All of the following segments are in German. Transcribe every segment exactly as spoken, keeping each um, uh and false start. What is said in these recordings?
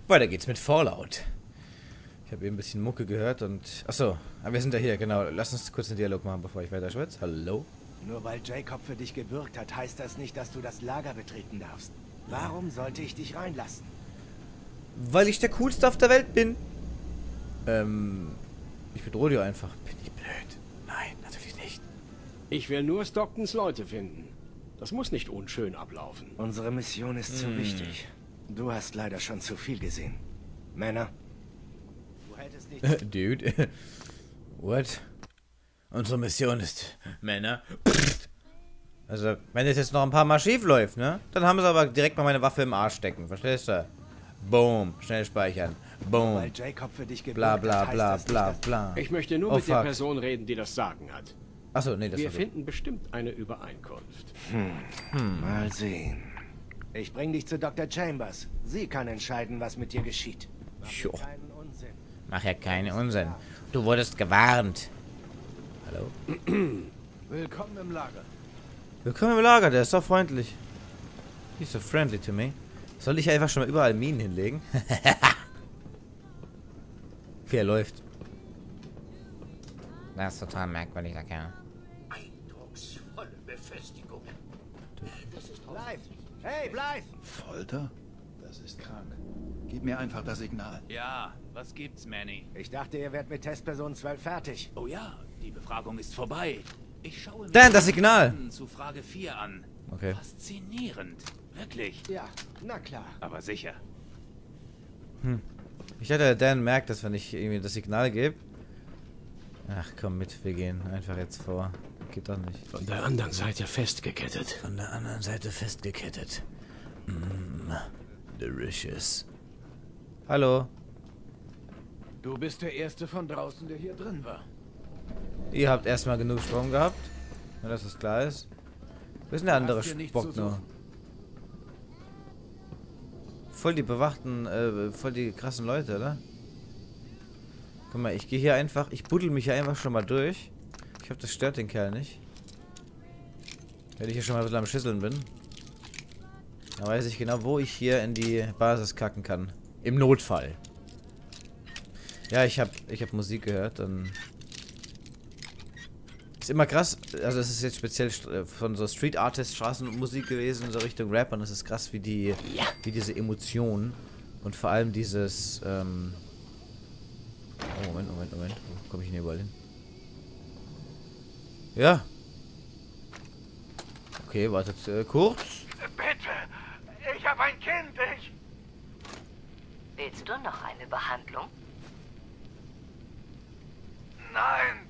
Weiter geht's mit Fallout. Ich habe eben ein bisschen Mucke gehört und... Achso, wir sind ja hier, genau. Lass uns kurz einen Dialog machen, bevor ich weiter schwätze. Hallo? Nur weil Jacob für dich gebürgt hat, heißt das nicht, dass du das Lager betreten darfst. Warum sollte ich dich reinlassen? Weil ich der Coolste auf der Welt bin. Ähm... Ich bedrohe dich einfach. Bin ich blöd? Nein, natürlich nicht. Ich will nur Stocktons Leute finden. Das muss nicht unschön ablaufen. Unsere Mission ist zu Hm. wichtig. Du hast leider schon zu viel gesehen. Männer? Du hättest nicht... Dude. What? Unsere Mission ist... Männer. Also, wenn es jetzt noch ein paar Mal schief läuft, ne? Dann haben sie aber direkt mal meine Waffe im Arsch stecken. Verstehst du? Boom. Schnell speichern. Boom. Weil Jacob für dich gebürgt Bla bla hat, heißt bla das bla nicht, bla. Ich möchte nur Oh, mit der fuck. Person reden, die das Sagen hat. Achso, nee, das Wir war so. finden bestimmt eine Übereinkunft. dass- Mal sehen. Ich bring dich zu Doktor Chambers. Sie kann entscheiden, was mit dir geschieht. Mach Jo. keinen Unsinn. Mach ja keinen Unsinn. Du wurdest gewarnt. Hallo? Willkommen im Lager. Willkommen im Lager, der ist so freundlich. He's so friendly to me. Soll ich einfach schon mal überall Minen hinlegen? Wie er läuft. Das ist total merkwürdig, der Kerl. Eindrucksvolle Befestigungen. Das ist Bleib! Hey, bleib! Folter? Das ist krank. Gib mir einfach das Signal. Ja, was gibt's, Manny? Ich dachte, ihr wärt mit Testperson zwölf fertig. Oh ja, die Befragung ist vorbei. Ich schaue mir Dan, das Signal! zu Frage vier an. Okay. Faszinierend. Wirklich. Ja, na klar. Aber sicher. Ich dachte, Dan merkt, dass wenn ich irgendwie das Signal gebe. Ach komm mit, wir gehen einfach jetzt vor. Geht doch nicht. Von der anderen Seite festgekettet. Von der anderen Seite festgekettet. Mm, delicious. Hallo. Du bist der Erste von draußen, der hier drin war. Ihr habt erstmal genug Strom gehabt. Nur dass das klar ist. Wo ist denn der andere hier nichts Bock zu nur? suchen. Voll die bewachten, äh, voll die krassen Leute, oder? Guck mal, ich gehe hier einfach, ich buddel mich hier einfach schon mal durch. Ich hoffe, das stört den Kerl nicht. Wenn ich hier schon mal ein bisschen am Schüsseln bin. Dann weiß ich genau, wo ich hier in die Basis kacken kann. Im Notfall. Ja, ich habe ich hab Musik gehört und... Ist immer krass, also es ist jetzt speziell von so Street Artist Straßenmusik gewesen, so Richtung Rap, und es ist krass, wie die, wie diese Emotionen und vor allem dieses, ähm oh, Moment, Moment, Moment, wo komme ich denn hier überall hin? Ja. Okay, wartet äh, kurz. Bitte! Ich habe ein Kind, ich... Willst du noch eine Behandlung? Nein!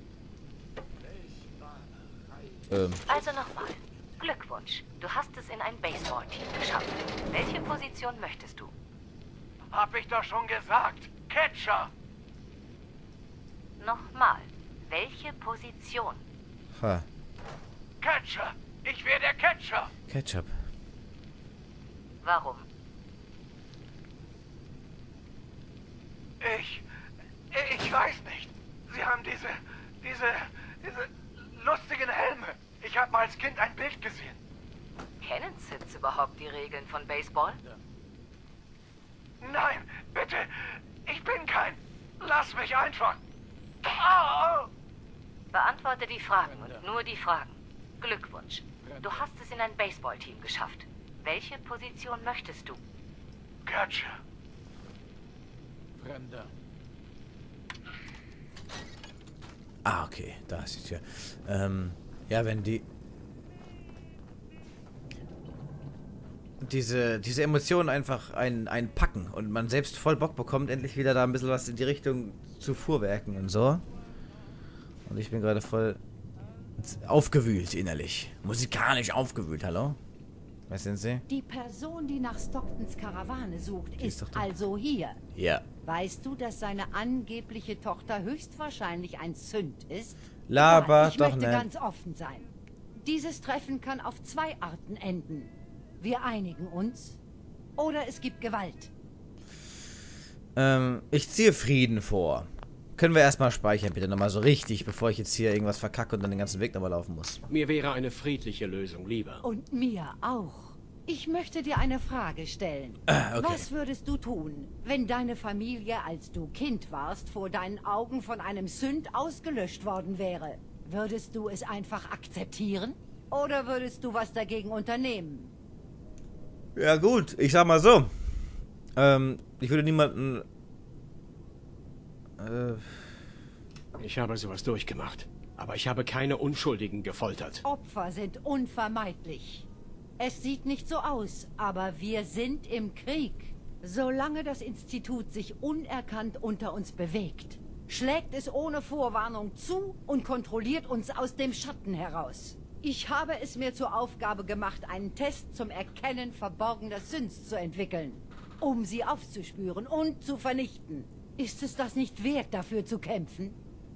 Ähm, Also nochmal. Glückwunsch. Du hast es in ein Baseballteam geschafft. Welche Position möchtest du? Hab ich doch schon gesagt! Catcher! Nochmal. Welche Position? ha, Catcher! Ich wäre der Catcher! Ketchup. Warum? Ich... Ich weiß nicht. Sie haben diese... diese... diese lustigen Helme. Ich habe mal als Kind ein Bild gesehen. Kennen Sids überhaupt die Regeln von Baseball? Nein, bitte. Ich bin kein... Lass mich einfach. Au! Beantworte die Fragen und nur die Fragen. Glückwunsch. Du hast es in ein Baseballteam geschafft. Welche Position möchtest du? Catcher. Fremder. Ah, okay, da ist die Tür. Ähm, ja, wenn die... Diese, diese Emotionen einfach einen, einen packen und man selbst voll Bock bekommt, endlich wieder da ein bisschen was in die Richtung zu fuhrwerken und so. Und ich bin gerade voll aufgewühlt innerlich. Musikalisch aufgewühlt, hallo? Was sind Sie? Die Person, die nach Stocktons Karawane sucht, Die ist ist doch da. also hier. Ja. Weißt du, dass seine angebliche Tochter höchstwahrscheinlich ein Sünd ist? Laber Ja, ich doch möchte nicht. ganz offen sein. Dieses Treffen kann auf zwei Arten enden. Wir einigen uns oder es gibt Gewalt. Ähm, ich ziehe Frieden vor. Können wir erstmal speichern, bitte nochmal so richtig, bevor ich jetzt hier irgendwas verkacke und dann den ganzen Weg nochmal laufen muss. Mir wäre eine friedliche Lösung lieber. Und mir auch. Ich möchte dir eine Frage stellen. Ah, okay. Was würdest du tun, wenn deine Familie, als du Kind warst, vor deinen Augen von einem Synth ausgelöscht worden wäre? Würdest du es einfach akzeptieren? Oder würdest du was dagegen unternehmen? Ja gut, ich sag mal so. Ähm, ich würde niemanden... Äh... Ich habe sowas durchgemacht. Aber ich habe keine Unschuldigen gefoltert. Opfer sind unvermeidlich. Es sieht nicht so aus, aber wir sind im Krieg. Solange das Institut sich unerkannt unter uns bewegt, schlägt es ohne Vorwarnung zu und kontrolliert uns aus dem Schatten heraus. Ich habe es mir zur Aufgabe gemacht, einen Test zum Erkennen verborgener Synths zu entwickeln, um sie aufzuspüren und zu vernichten. Ist es das nicht wert, dafür zu kämpfen?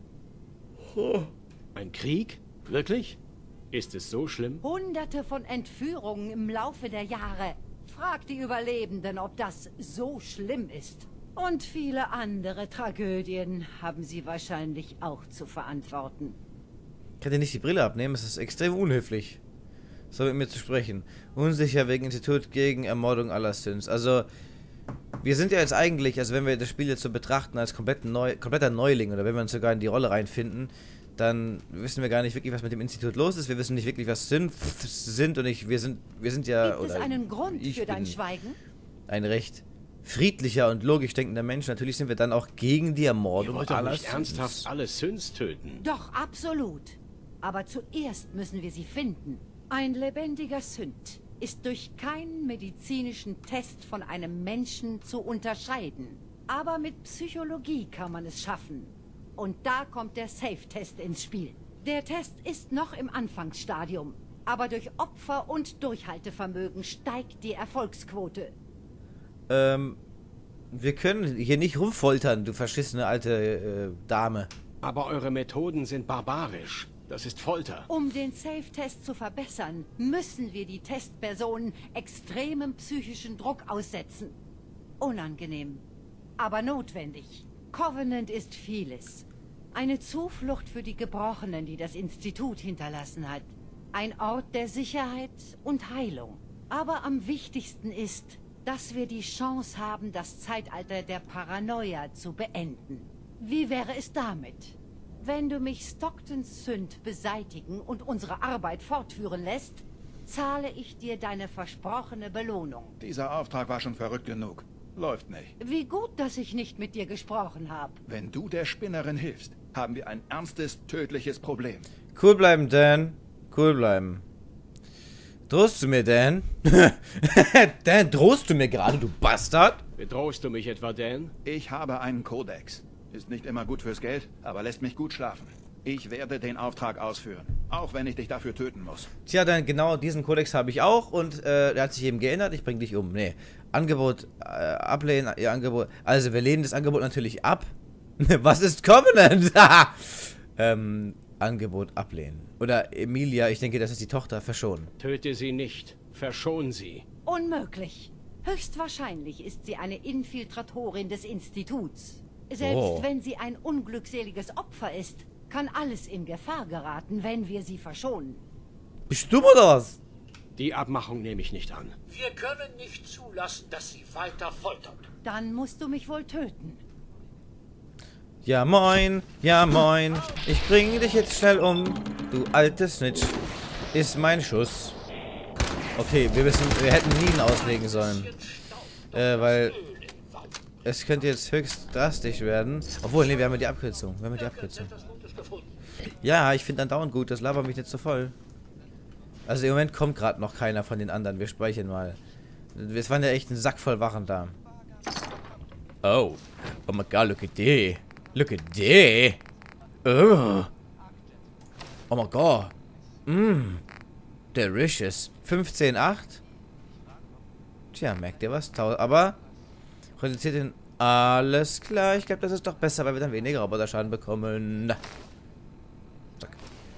Ein Krieg? Wirklich? Ist es so schlimm? Hunderte von Entführungen im Laufe der Jahre. Frag die Überlebenden, ob das so schlimm ist. Und viele andere Tragödien haben sie wahrscheinlich auch zu verantworten. Kann dir nicht die Brille abnehmen? Es ist extrem unhöflich, so mit mir zu sprechen. Unsicher wegen Institut gegen Ermordung aller Synths. Also, wir sind ja jetzt eigentlich, also wenn wir das Spiel jetzt so betrachten als komplett neu, kompletter Neuling, oder wenn wir uns sogar in die Rolle reinfinden, dann wissen wir gar nicht wirklich, was mit dem Institut los ist. Wir wissen nicht wirklich, was Synths sind, und ich, wir sind, wir sind ja... Gibt es einen Grund für dein Schweigen? Ein recht friedlicher und logisch denkender Mensch. Natürlich sind wir dann auch gegen die Ermordung Ihr wollt doch aller nicht Synths. ernsthaft alle Synths töten. Doch, absolut. Aber zuerst müssen wir sie finden. Ein lebendiger Synth ist durch keinen medizinischen Test von einem Menschen zu unterscheiden. Aber mit Psychologie kann man es schaffen. Und da kommt der Safe-Test ins Spiel. Der Test ist noch im Anfangsstadium, aber durch Opfer und Durchhaltevermögen steigt die Erfolgsquote. Ähm, wir können hier nicht rumfoltern, du verschissene alte äh, Dame. Aber eure Methoden sind barbarisch. Das ist Folter. Um den Safe-Test zu verbessern, müssen wir die Testpersonen extremem psychischen Druck aussetzen. Unangenehm, aber notwendig. Covenant ist vieles. Eine Zuflucht für die Gebrochenen, die das Institut hinterlassen hat. Ein Ort der Sicherheit und Heilung. Aber am wichtigsten ist, dass wir die Chance haben, das Zeitalter der Paranoia zu beenden. Wie wäre es damit? Wenn du mich Stocktons Synth beseitigen und unsere Arbeit fortführen lässt, zahle ich dir deine versprochene Belohnung. Dieser Auftrag war schon verrückt genug. Läuft nicht. Wie gut, dass ich nicht mit dir gesprochen habe. Wenn du der Spinnerin hilfst, haben wir ein ernstes, tödliches Problem. Cool bleiben, Dan. Cool bleiben. Drohst du mir, Dan? Dan, drohst du mir gerade, du Bastard? Bedrohst du mich etwa, Dan? Ich habe einen Kodex. Ist nicht immer gut fürs Geld, aber lässt mich gut schlafen. Ich werde den Auftrag ausführen, auch wenn ich dich dafür töten muss. Tja, dann genau diesen Kodex habe ich auch, und äh, der hat sich eben geändert. Ich bring dich um. Nee. Angebot äh, ablehnen, ihr Angebot. Also, wir lehnen das Angebot natürlich ab. Was ist Covenant? ähm, Angebot ablehnen. Oder Emilia, ich denke, das ist die Tochter, verschonen. Töte sie nicht. Verschon sie. Unmöglich. Höchstwahrscheinlich ist sie eine Infiltratorin des Instituts. Selbst Oh. wenn sie ein unglückseliges Opfer ist, kann alles in Gefahr geraten, wenn wir sie verschonen. Bist du oder was? Die Abmachung nehme ich nicht an. Wir können nicht zulassen, dass sie weiter foltert. Dann musst du mich wohl töten. Ja moin, ja moin. Ich bringe dich jetzt schnell um, du alte Snitch. Ist mein Schuss. Okay, wir wissen, wir hätten Minen auslegen sollen. Äh, weil es könnte jetzt höchst drastisch werden. Obwohl, nee, wir haben ja die Abkürzung. Wir haben ja die Abkürzung. Ja, ich finde andauernd gut, das labert mich nicht so voll. Also im Moment kommt gerade noch keiner von den anderen. Wir speichern mal. Es waren ja echt ein Sack voll Wachen da. Oh. Oh my god, look at that. Look at that. Oh. Oh my god. Mmm. Delicious. fünfzehn acht. Tja, merkt ihr was? Aber reduziert den... Alles klar. Ich glaube, das ist doch besser, weil wir dann weniger Roboterschaden bekommen. Zack.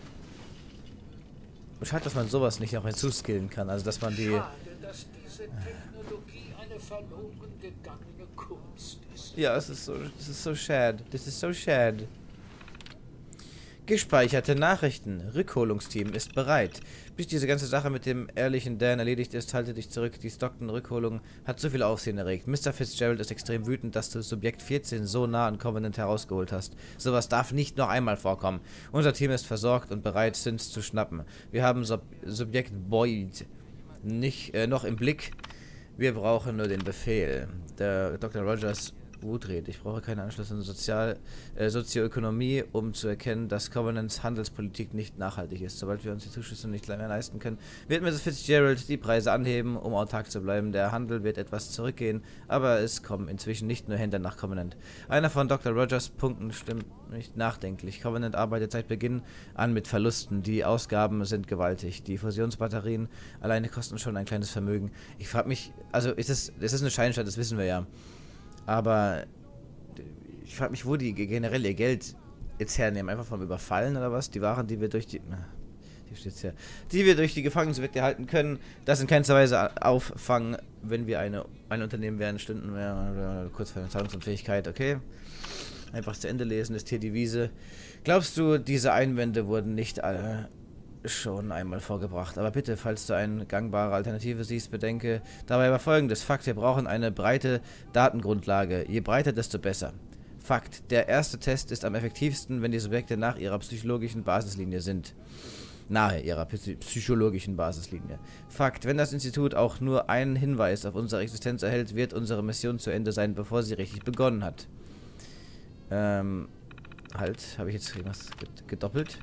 Schade, dass man sowas nicht noch hinzuskillen kann. Also, dass man die... Schade, dass diese Technologie eine verloren gegangene Kunst ist. Ja, es ist so, es ist so sad. Das ist so sad. Gespeicherte Nachrichten. Rückholungsteam ist bereit. Bis diese ganze Sache mit dem ehrlichen Dan erledigt ist, halte dich zurück. Die Stockton-Rückholung hat zu viel Aufsehen erregt. Mister Fitzgerald ist extrem wütend, dass du Subjekt vierzehn so nah an Covenant herausgeholt hast. Sowas darf nicht noch einmal vorkommen. Unser Team ist versorgt und bereit, Synths zu schnappen. Wir haben Sub Subjekt Boyd nicht äh, noch im Blick. Wir brauchen nur den Befehl. Der Doktor Rogers Woodred. Ich brauche keine Anschluss in Sozial, äh, Sozioökonomie, um zu erkennen, dass Covenants Handelspolitik nicht nachhaltig ist. Sobald wir uns die Zuschüsse nicht mehr leisten können, wird Misses Fitzgerald die Preise anheben, um autark zu bleiben. Der Handel wird etwas zurückgehen, aber es kommen inzwischen nicht nur Händler nach Covenant. Einer von Doktor Rogers Punkten stimmt nicht nachdenklich. Covenant arbeitet seit Beginn an mit Verlusten. Die Ausgaben sind gewaltig. Die Fusionsbatterien alleine kosten schon ein kleines Vermögen. Ich frage mich, also ist es, das ist eine Scheinstadt, das wissen wir ja. Aber ich frage mich, wo die generell ihr Geld jetzt hernehmen. Einfach vom Überfallen oder was? Die Waren, die wir durch die... Die steht's ja. Die wir durch die Gefangenswette halten können, das in keinster Weise auffangen, wenn wir eine, ein Unternehmen wären, stünden wir kurz vor der Zahlungsunfähigkeit. Okay. Einfach zu Ende lesen ist hier die Wiese. Glaubst du, diese Einwände wurden nicht alle schon einmal vorgebracht? Aber bitte, falls du eine gangbare Alternative siehst, bedenke dabei aber Folgendes. Fakt, wir brauchen eine breite Datengrundlage. Je breiter, desto besser. Fakt, der erste Test ist am effektivsten, wenn die Subjekte nach ihrer psychologischen Basislinie sind. Nahe ihrer psychologischen Basislinie. Fakt, wenn das Institut auch nur einen Hinweis auf unsere Existenz erhält, wird unsere Mission zu Ende sein, bevor sie richtig begonnen hat. Ähm, halt, habe ich jetzt irgendwas gedoppelt?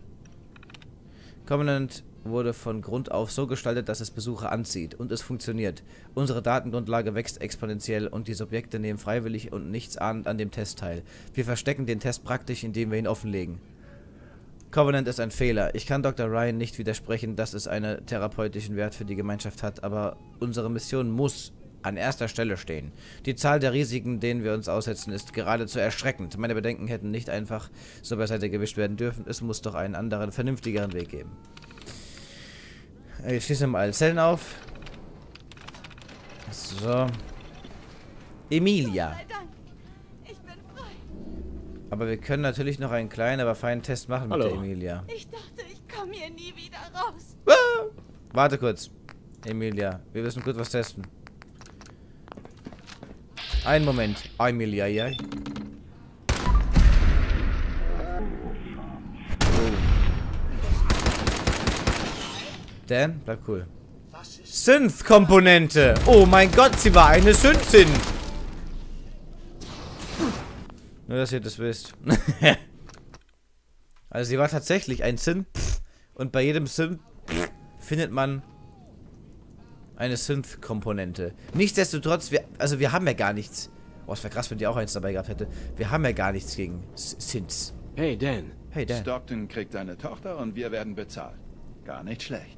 Covenant wurde von Grund auf so gestaltet, dass es Besucher anzieht. Und es funktioniert. Unsere Datengrundlage wächst exponentiell und die Subjekte nehmen freiwillig und nichtsahnend an dem Test teil. Wir verstecken den Test praktisch, indem wir ihn offenlegen. Covenant ist ein Fehler. Ich kann Doktor Ryan nicht widersprechen, dass es einen therapeutischen Wert für die Gemeinschaft hat, aber unsere Mission muss an erster Stelle stehen. Die Zahl der Risiken, denen wir uns aussetzen, ist geradezu erschreckend. Meine Bedenken hätten nicht einfach so beiseite gewischt werden dürfen. Es muss doch einen anderen, vernünftigeren Weg geben. Ich schließe mal alle Zellen auf. So. Emilia. Ich bin frei. Aber wir können natürlich noch einen kleinen, aber feinen Test machen mit Hallo. der Emilia. Ich dachte, ich komme hier nie wieder raus. Ah! Warte kurz. Emilia, wir müssen kurz was testen. Einen Moment. Emilia, ja. Oh. Dan, bleib cool. Synth-Komponente. Oh mein Gott, sie war eine Synthin. Nur, dass ihr das wisst. Also sie war tatsächlich ein Synth. Und bei jedem Synth findet man eine Synth-Komponente. Nichtsdestotrotz, wir, also wir haben ja gar nichts. Oh, es wäre krass, wenn die auch eins dabei gehabt hätte. Wir haben ja gar nichts gegen Synths. Hey, Dan. Hey, Dan. Stockton kriegt eine Tochter und wir werden bezahlt. Gar nicht schlecht.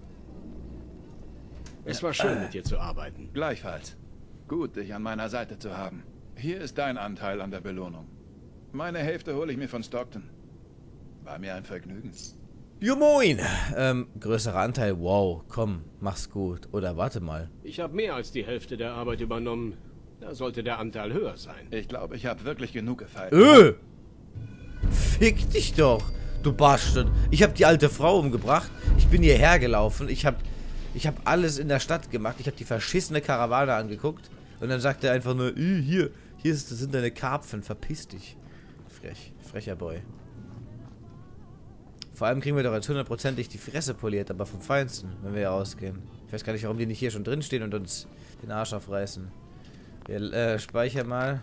Es war schön, mit dir zu arbeiten. Gleichfalls. Gut, dich an meiner Seite zu haben. Hier ist dein Anteil an der Belohnung. Meine Hälfte hole ich mir von Stockton. War mir ein Vergnügen. Jo moin! Ähm, größerer Anteil. Wow, komm, mach's gut. Oder warte mal. Ich habe mehr als die Hälfte der Arbeit übernommen. Da sollte der Anteil höher sein. Ich glaube, ich habe wirklich genug gefeiert. Öh! Fick dich doch, du Bastard. Ich habe die alte Frau umgebracht. Ich bin hierher gelaufen. Ich habe ich hab alles in der Stadt gemacht. Ich habe die verschissene Karawane angeguckt. Und dann sagt er einfach nur, hier, hier ist, das sind deine Karpfen. Verpiss dich. Frech, frecher Boy. Vor allem kriegen wir doch jetzt hundertprozentig die Fresse poliert, aber vom Feinsten, wenn wir hier rausgehen. Ich weiß gar nicht, warum die nicht hier schon drin stehen und uns den Arsch aufreißen. Wir äh, speichern mal.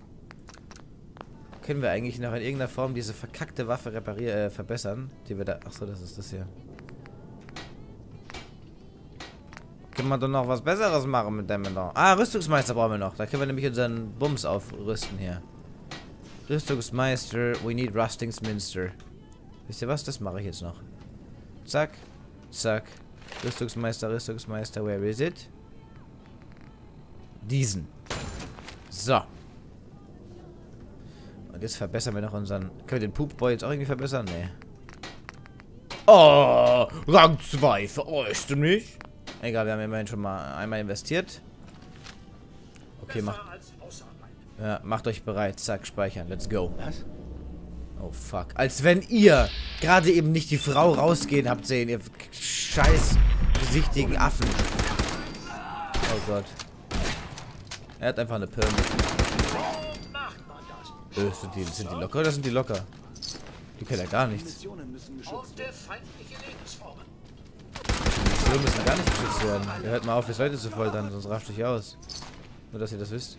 Können wir eigentlich noch in irgendeiner Form diese verkackte Waffe reparieren, äh, verbessern? Die wir da. Achso, das ist das hier. Können wir doch noch was Besseres machen mit dem da? Ah, Rüstungsmeister brauchen wir noch. Da können wir nämlich unseren Bums aufrüsten hier. Rüstungsmeister, we need Rustingsminster. Wisst ihr was? Das mache ich jetzt noch. Zack. Zack. Rüstungsmeister, Rüstungsmeister, where is it? Diesen. So. Und jetzt verbessern wir noch unseren... Können wir den Poopboy jetzt auch irgendwie verbessern? Nee. Oh, Rang zwei, veräuscht du nicht? Egal, wir haben immerhin schon mal einmal investiert. Okay, macht... Ja, macht euch bereit. Zack, speichern. Let's go. Was? Oh fuck. Als wenn ihr gerade eben nicht die Frau rausgehen habt sehen, ihr scheiß gesichtigen Affen. Oh Gott. Er hat einfach eine Pirne. Äh, sind die, sind die locker oder sind die locker? Die können ja gar nichts. Auf der feindliche Lebensform. Die müssen gar nicht geschützt werden. Ihr hört mal auf, jetzt Leute zu foltern, sonst rascht euch aus. Nur, dass ihr das wisst.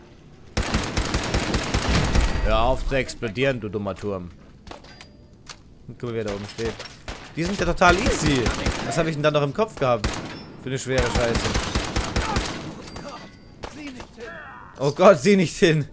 Hör auf zu explodieren, du dummer Turm. Und guck mal, wer da oben steht. Die sind ja total easy. Was habe ich denn da noch im Kopf gehabt? Für eine schwere Scheiße. Oh Gott, sieh nicht hin.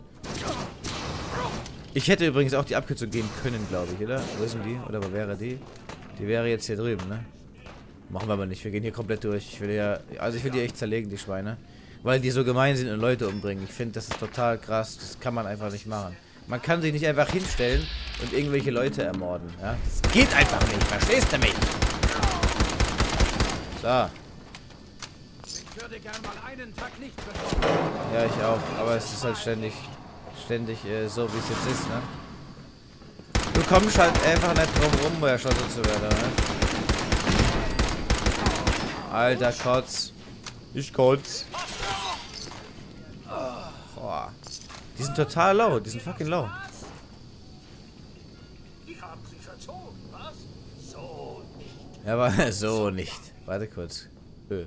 Ich hätte übrigens auch die Abkürzung gehen können, glaube ich, oder? Wo ist denn die? Oder wo wäre die? Die wäre jetzt hier drüben, ne? Machen wir aber nicht. Wir gehen hier komplett durch. Ich will ja... Also ich will die echt zerlegen, die Schweine. Weil die so gemein sind und Leute umbringen. Ich finde, das ist total krass. Das kann man einfach nicht machen. Man kann sich nicht einfach hinstellen und irgendwelche Leute ermorden, ja? Das geht einfach nicht. Verstehst du mich? So. Ich würde gern mal einen Tag nicht Ja, ich auch. Aber es ist halt ständig... Ständig äh, so, wie es jetzt ist, ne? Du kommst halt einfach nicht drum rum, erschossen zu werden, ne? Alter, Kotz. Ich kotz. Boah. Die sind total low. Die sind fucking low. Die haben sich verzogen, was? So nicht. Ja, aber so nicht. Warte kurz. Ö.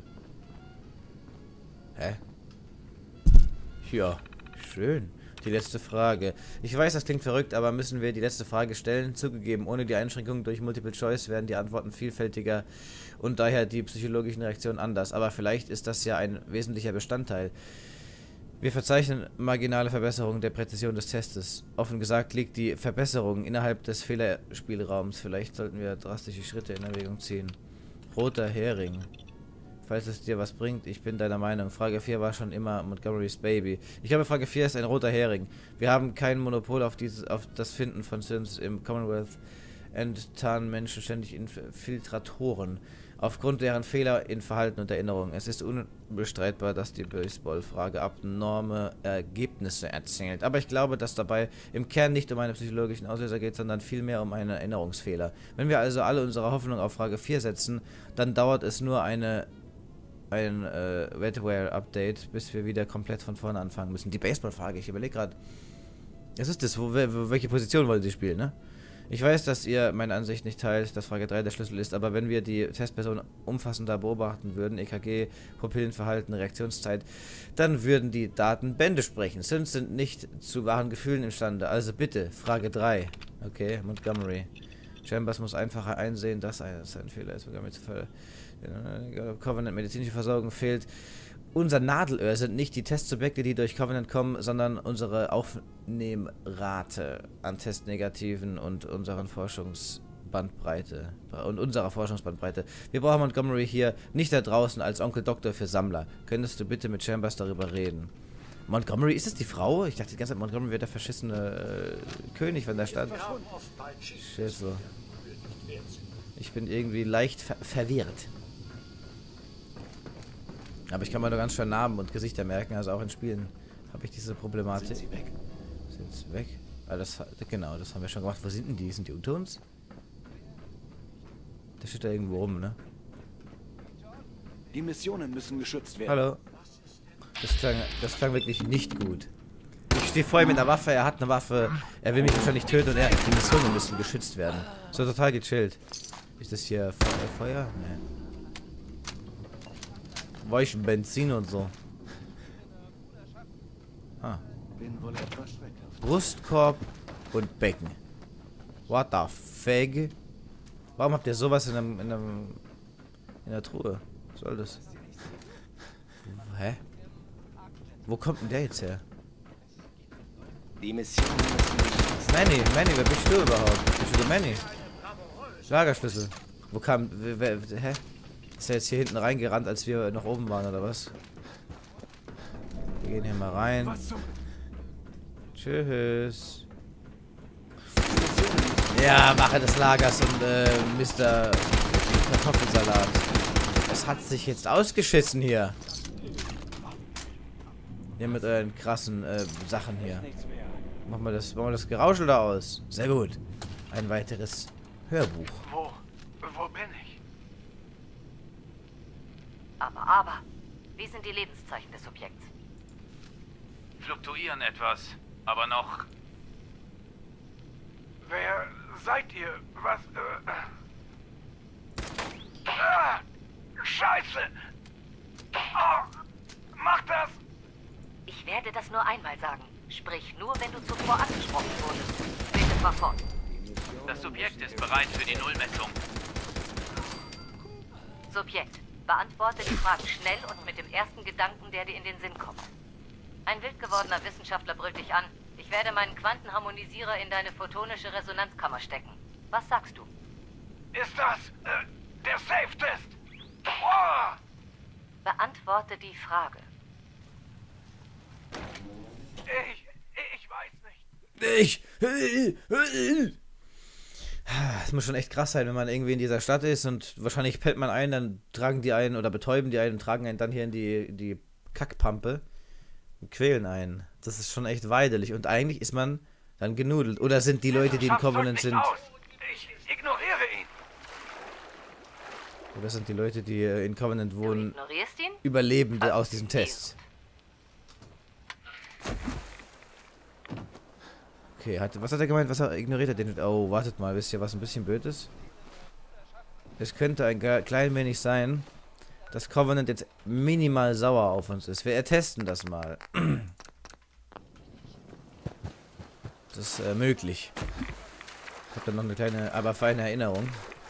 Hä? Ja. Schön. Die letzte Frage. Ich weiß, das klingt verrückt, aber müssen wir die letzte Frage stellen? Zugegeben, ohne die Einschränkung durch Multiple Choice werden die Antworten vielfältiger und daher die psychologischen Reaktionen anders. Aber vielleicht ist das ja ein wesentlicher Bestandteil. Wir verzeichnen marginale Verbesserungen der Präzision des Testes. Offen gesagt liegt die Verbesserung innerhalb des Fehlerspielraums. Vielleicht sollten wir drastische Schritte in Erwägung ziehen. Roter Hering. Falls es dir was bringt, ich bin deiner Meinung. Frage vier war schon immer Montgomerys Baby. Ich glaube, Frage vier ist ein roter Hering. Wir haben kein Monopol auf, dieses, auf das Finden von Sims im Commonwealth. Enttarnen Menschen ständig Infiltratoren. Aufgrund deren Fehler in Verhalten und Erinnerung. Es ist unbestreitbar, dass die Baseball-Frage abnorme Ergebnisse erzählt. Aber ich glaube, dass dabei im Kern nicht um einen psychologischen Auslöser geht, sondern vielmehr um einen Erinnerungsfehler. Wenn wir also alle unsere Hoffnung auf Frage vier setzen, dann dauert es nur eine... ein äh, Wetware-Update, bis wir wieder komplett von vorne anfangen müssen. Die Baseball-Frage, ich überlege gerade. Was ist das? Wo, wo, welche Position wollen Sie spielen, ne? Ich weiß, dass ihr meine Ansicht nicht teilt, dass Frage drei der Schlüssel ist, aber wenn wir die Testperson umfassender beobachten würden, E K G, Pupillenverhalten, Reaktionszeit, dann würden die Daten Bände sprechen. Sims sind nicht zu wahren Gefühlen imstande. Also bitte, Frage drei. Okay, Montgomery. Chambers muss einfacher einsehen, dass ein, dass ein Fehler ist, Montgomery zu ver Covenant medizinische Versorgung fehlt. Unser Nadelöhr sind nicht die Testsubjekte, die durch Covenant kommen, sondern unsere Aufnehmrate an Testnegativen und unseren Forschungsbandbreite und unserer Forschungsbandbreite. Wir brauchen Montgomery hier nicht da draußen als Onkel Doktor für Sammler. Könntest du bitte mit Chambers darüber reden? Montgomery, ist es die Frau? Ich dachte die ganze Zeit, Montgomery wäre der verschissene äh, König von der Stadt. Shit, so. Ich bin irgendwie leicht ver verwirrt. Aber ich kann mir nur ganz schön Namen und Gesichter merken, also auch in Spielen habe ich diese Problematik. Sind sie weg? Sind sie weg? Ah, das, genau, das haben wir schon gemacht. Wo sind denn die? Sind die unter uns? Der steht da irgendwo rum, ne? Die Missionen müssen geschützt werden. Hallo. Das klang, das klang wirklich nicht gut. Ich stehe vor ihm mit einer Waffe, er hat eine Waffe, er will mich wahrscheinlich töten und er, die Missionen müssen geschützt werden. So total gechillt. Ist das hier Feuer? Feuer? Nee. Weichen Benzin und so. Ah. Brustkorb und Becken. What the fuck? Warum habt ihr sowas in einem, in einem in der Truhe? Was soll das? Hä? Wo kommt denn der jetzt her? Die Mission müssen Manny, Manny, wer bist du überhaupt? Bist du der Manny? Lagerschlüssel. Wo kam... Wer, wer, hä? Ist er jetzt hier hinten reingerannt, als wir noch oben waren, oder was? Wir gehen hier mal rein. Tschüss. Ja, Wache des Lagers und äh, Mister Kartoffelsalat. Das hat sich jetzt ausgeschissen hier. Hier mit euren krassen äh, Sachen hier. Machen wir das, machen wir das Gerauschel da aus. Sehr gut. Ein weiteres Hörbuch. Wo, wo bin ich? Aber, aber, wie sind die Lebenszeichen des Subjekts? Fluktuieren etwas, aber noch... Wer seid ihr? Was, äh... Ah, Scheiße! Oh, mach das! Ich werde das nur einmal sagen. Sprich nur, wenn du zuvor angesprochen wurdest. Bitte fahr fort. Das Subjekt ist bereit für die Nullmessung. Subjekt, beantworte die Fragen schnell und mit dem ersten Gedanken, der dir in den Sinn kommt. Ein wild gewordener Wissenschaftler brüllt dich an. Ich werde meinen Quantenharmonisierer in deine photonische Resonanzkammer stecken. Was sagst du? Ist das, äh, der Safe-Test? Oh! Beantworte die Frage. Ich, ich weiß nicht. Ich... Es muss schon echt krass sein, wenn man irgendwie in dieser Stadt ist und wahrscheinlich pellt man ein, dann tragen die einen oder betäuben die einen und tragen einen dann hier in die, die Kackpampe und quälen einen. Das ist schon echt weiderlich und eigentlich ist man dann genudelt. Oder sind die Leute, die in Covenant sind... Ich ignoriere ihn. Oder sind die Leute, die in Covenant wohnen, Du ignorierst ihn? Überlebende aus diesem Test? Okay, hat, was hat er gemeint? Was er ignoriert hat? Den, oh, wartet mal, wisst ihr, was ein bisschen blöd ist? Es könnte ein klein wenig sein, dass Covenant jetzt minimal sauer auf uns ist. Wir testen das mal. Das ist äh, möglich. Ich habe da noch eine kleine, aber feine Erinnerung.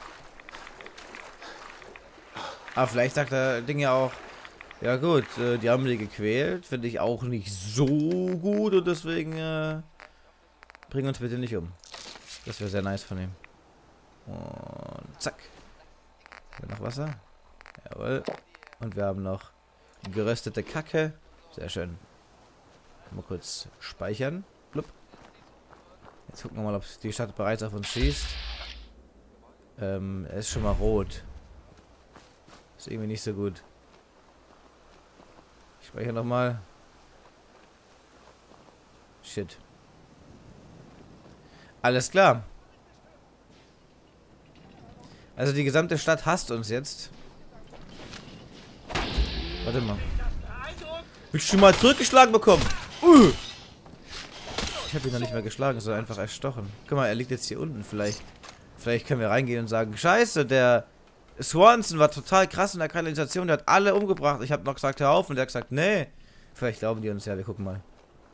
Aber vielleicht sagt der Ding ja auch, ja gut, äh, die haben die gequält, finde ich auch nicht so gut und deswegen äh, bring uns bitte nicht um. Das wäre sehr nice von ihm. Und zack. Haben wir noch Wasser? Jawohl. Und wir haben noch geröstete Kacke. Sehr schön. Mal kurz speichern. Blub. Jetzt gucken wir mal, ob die Stadt bereits auf uns schießt. Ähm, er ist schon mal rot. Ist irgendwie nicht so gut. Ich speichere nochmal. Shit. Alles klar. Also die gesamte Stadt hasst uns jetzt. Warte mal. Willst du mal zurückgeschlagen bekommen? Uh! Ich habe ihn noch nicht mehr geschlagen, sondern einfach erstochen. Guck mal, er liegt jetzt hier unten. Vielleicht, vielleicht können wir reingehen und sagen, Scheiße, der Swanson war total krass in der Kanalisation. Der hat alle umgebracht. Ich habe noch gesagt, hör auf. Und der hat gesagt, nee. Vielleicht glauben die uns ja. Wir gucken mal.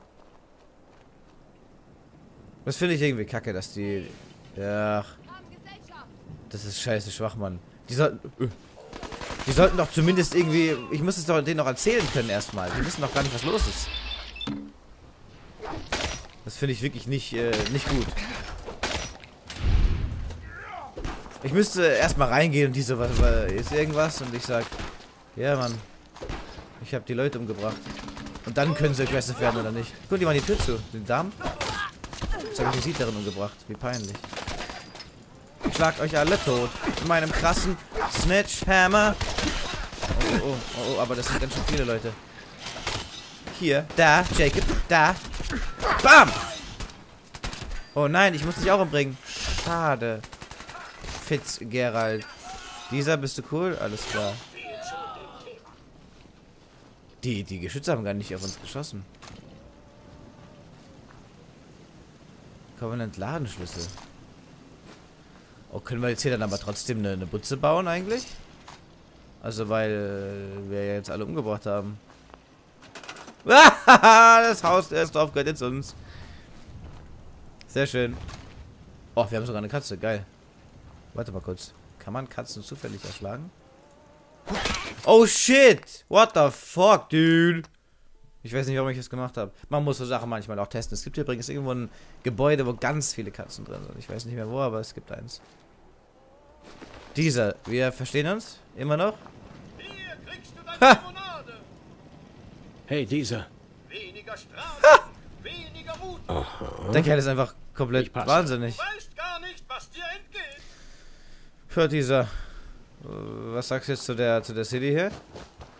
Das finde ich irgendwie kacke, dass die... Ja... Das ist scheiße schwach, Mann. Die sollten... Die sollten doch zumindest irgendwie... Ich muss es doch denen noch erzählen können erstmal. Die wissen doch gar nicht, was los ist. Das finde ich wirklich nicht, äh, nicht gut. Ich müsste erstmal reingehen und die so, was, was, ist irgendwas? Und ich sag, ja, Mann. Ich habe die Leute umgebracht. Und dann können sie aggressiv werden, oder nicht? Guck, die machen die Tür zu. Den Damen? Jetzt habe ich die Siedlerin umgebracht. Wie peinlich. Ich schlag euch alle tot. Mit meinem krassen Snitch-Hammer. Oh, oh, oh, oh, aber das sind ganz schön viele Leute. Hier, da, Jacob, da. Bam! Oh nein, ich muss dich auch umbringen. Schade. Fitzgerald. Dieser, bist du cool? Alles klar. Die, die Geschütze haben gar nicht auf uns geschossen. Covenant Ladenschlüssel. Oh, können wir jetzt hier dann aber trotzdem eine, eine Butze bauen eigentlich? Also, weil wir ja jetzt alle umgebracht haben. Das Haus, der ist drauf, gehört jetzt uns. Sehr schön. Oh, wir haben sogar eine Katze, geil. Warte mal kurz. Kann man Katzen zufällig erschlagen? Oh shit! What the fuck, dude? Ich weiß nicht, warum ich das gemacht habe. Man muss so Sachen manchmal auch testen. Es gibt hier übrigens irgendwo ein Gebäude, wo ganz viele Katzen drin sind. Ich weiß nicht mehr wo, aber es gibt eins. Dieser, wir verstehen uns? Immer noch? Ha! Hey, dieser. Weniger Strafe, weniger Wut. Aha. Der Kerl ist einfach komplett wahnsinnig. Du weißt gar nicht, was dir entgeht. Hört dieser. Was sagst du jetzt zu der zu der City hier?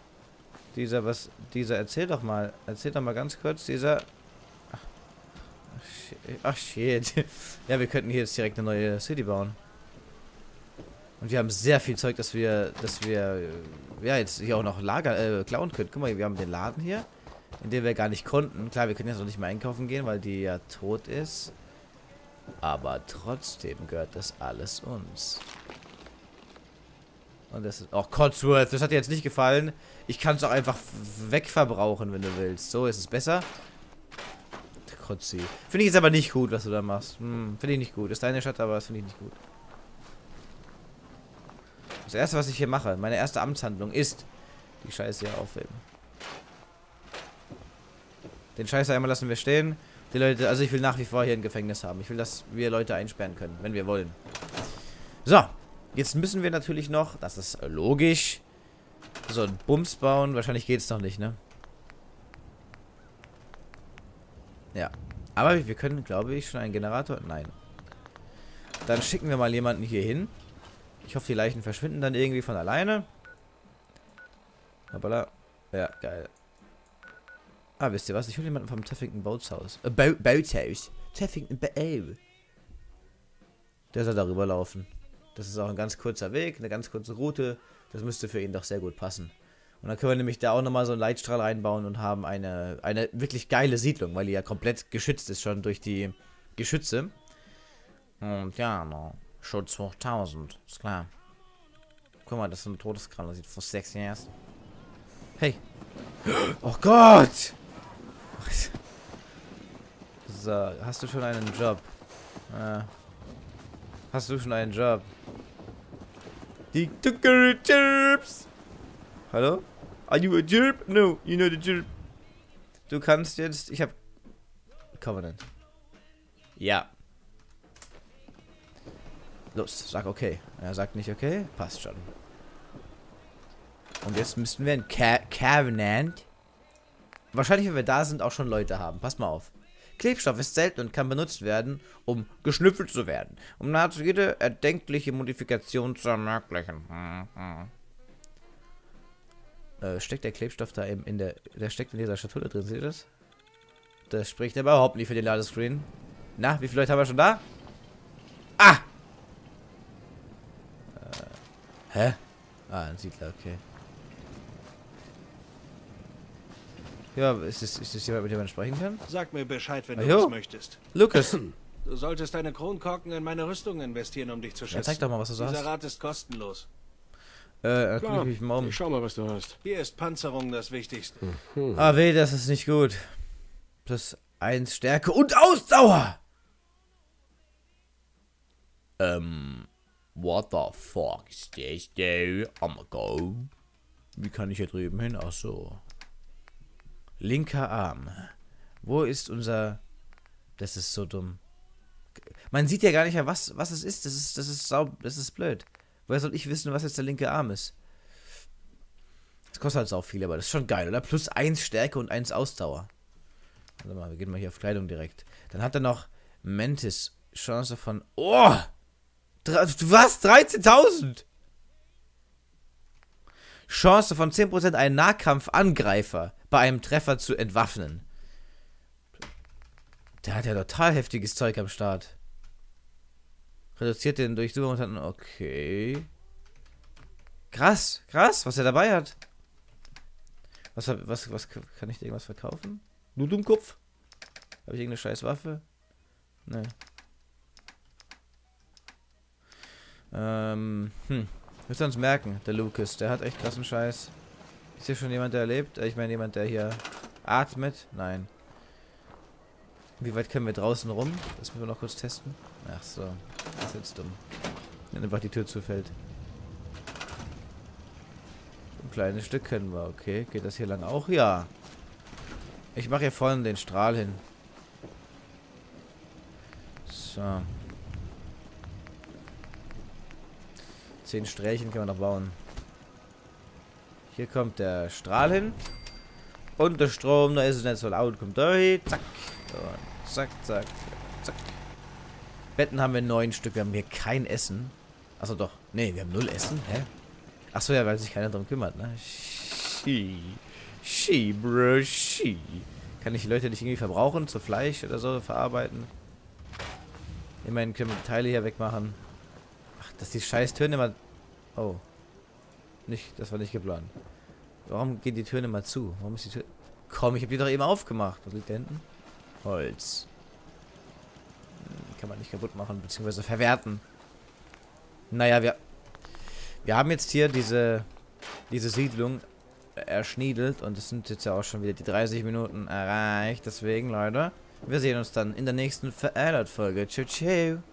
Dieser, was. Dieser, erzähl doch mal. Erzähl doch mal ganz kurz, dieser. Ach shit. Ja, wir könnten hier jetzt direkt eine neue City bauen. Und wir haben sehr viel Zeug, dass wir, dass wir, ja, jetzt hier auch noch Lager, äh, klauen können. Guck mal, wir haben den Laden hier, in dem wir gar nicht konnten. Klar, wir können jetzt noch nicht mehr einkaufen gehen, weil die ja tot ist. Aber trotzdem gehört das alles uns. Und das ist, oh, Codsworth, das hat dir jetzt nicht gefallen. Ich kann es auch einfach wegverbrauchen, wenn du willst. So ist es besser. Kotzi. Finde ich jetzt aber nicht gut, was du da machst. Hm, finde ich nicht gut. Ist deine Stadt, aber das finde ich nicht gut. Das erste, was ich hier mache, meine erste Amtshandlung ist, die Scheiße hier aufheben. Den Scheiße einmal lassen wir stehen. Die Leute, also ich will nach wie vor hier ein Gefängnis haben. Ich will, dass wir Leute einsperren können, wenn wir wollen. So, jetzt müssen wir natürlich noch, das ist logisch, so einen Bums bauen. Wahrscheinlich geht es noch nicht, ne? Ja. Aber wir können, glaube ich, schon einen Generator... Nein. Dann schicken wir mal jemanden hier hin. Ich hoffe, die Leichen verschwinden dann irgendwie von alleine. Hoppala. Ja, geil. Ah, wisst ihr was? Ich hole jemanden vom Teffington Bootshaus. Äh, Bo Bootshaus. Teffington Bo Der soll darüber laufen. Das ist auch ein ganz kurzer Weg, eine ganz kurze Route. Das müsste für ihn doch sehr gut passen. Und dann können wir nämlich da auch nochmal so einen Leitstrahl reinbauen und haben eine, eine wirklich geile Siedlung, weil die ja komplett geschützt ist schon durch die Geschütze. Und ja, no. Schutz hoch tausend. Ist klar. Guck mal, das ist ein Todeskran. Das sieht voll sexy aus. Hey. Oh Gott! So, hast du schon einen Job? Äh, hast du schon einen Job? Die Jobs! Hallo? Are you a Jerp? No, you're not a Jerp. Du kannst jetzt... Ich hab... Covenant. Ja. Los, sag okay. Er sagt nicht okay. Passt schon. Und jetzt müssten wir ein Ca Covenant. Wahrscheinlich, wenn wir da sind, auch schon Leute haben. Pass mal auf. Klebstoff ist selten und kann benutzt werden, um geschnüffelt zu werden. Um nahezu jede erdenkliche Modifikation zu ermöglichen. Hm, hm. Äh, steckt der Klebstoff da eben in der... Der steckt in dieser Schatulle drin, seht ihr das? Das spricht aber überhaupt nicht für den Ladescreen. Na, wie viele Leute haben wir schon da? Ah! Äh, hä? Ah, ein Siedler, okay. Ja, ist das, ist das jemand, mit dem man sprechen kann? Sag mir Bescheid, wenn Ah, du jo. das möchtest. Lukas! Du solltest deine Kronkorken in meine Rüstung investieren, um dich zu schützen. Ja, zeig doch mal, was du so Dieser hast. Rat ist kostenlos. Äh, Klar, guck ich mich mal um. ich schau mal, was du hast. Hier ist Panzerung das Wichtigste. Hm. Ah, weh, das ist nicht gut. Plus eins Stärke und Ausdauer! Ähm, what the fuck is this, dude? I'ma go. Wie kann ich hier drüben hin? Ach so. Linker Arm. Wo ist unser... Das ist so dumm. Man sieht ja gar nicht mehr, was, was es ist. Das ist, das ist sau... Das ist blöd. Woher soll ich wissen, was jetzt der linke Arm ist? Das kostet halt auch viel, aber das ist schon geil, oder? Plus eins Stärke und eins Ausdauer. Warte mal, wir gehen mal hier auf Kleidung direkt. Dann hat er noch Mantis. Chance von... Oh! Was? dreizehntausend? Chance von zehn Prozent, einen Nahkampfangreifer bei einem Treffer zu entwaffnen. Der hat ja total heftiges Zeug am Start. Reduziert den Durchsuchung und dann... Okay. Krass, krass, was er dabei hat. Was, was, was kann ich dir irgendwas verkaufen? Du Dummkopf? Habe ich irgendeine scheiß Waffe? Nee. Ähm, hm. Müsst ihr uns merken, der Lucas, der hat echt krassen Scheiß. Ist hier schon jemand, der lebt? Ich meine, jemand, der hier atmet? Nein. Wie weit können wir draußen rum? Das müssen wir noch kurz testen. Ach so, das ist jetzt dumm. Wenn einfach die Tür zufällt. Ein kleines Stück können wir, okay. Geht das hier lang auch? Ja. Ich mache hier vorne den Strahl hin. So. Zehn Strählchen können wir noch bauen. Hier kommt der Strahl hin. Und der Strom, da ist es nicht so laut, kommt da hin. Zack. Und zack, zack, zack. Betten haben wir neun Stück. Wir haben hier kein Essen. Achso, doch. Nee, wir haben null Essen. Hä? Achso, ja, weil sich keiner drum kümmert, ne? She. She, bro, she. Kann ich die Leute nicht irgendwie verbrauchen, zu Fleisch oder so verarbeiten? Immerhin können wir die Teile hier wegmachen. Ach, dass die scheiß Türen immer... Oh. Nicht, das war nicht geplant. Warum gehen die Türen immer zu? Warum ist die Tür... Komm, ich habe die doch eben aufgemacht. Was liegt da hinten? Holz. Hm, kann man nicht kaputt machen, beziehungsweise verwerten. Naja, wir... Wir haben jetzt hier diese... Diese Siedlung erschniedelt und es sind jetzt ja auch schon wieder die dreißig Minuten erreicht. Deswegen, Leute, wir sehen uns dann in der nächsten Verändert-Folge. Tschüss.